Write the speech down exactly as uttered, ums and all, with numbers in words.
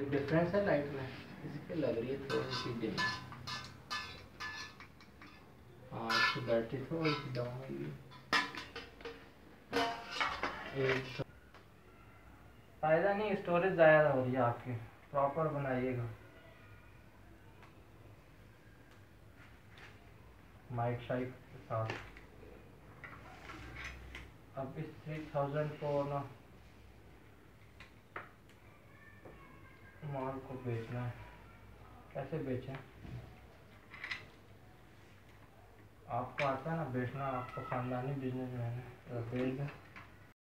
कोई डिफरेंस है लाइट में? इसकी लग रही है थोड़ी सी डिम। हाँ इसकी बैटरी थोड़ी सी डाउन होगी। एक फायदा नहीं, स्टोरेज ज़्यादा हो रही है आपकी, प्रॉपर बनाइएगा। माइक शाइक के साथ। अब इस थ्री थाउजेंड को ना माल को बेचना है, कैसे बेचें? आपको आता है ना बेचना, आपको ख़ानदानी बिजनेस में है, बेच दें।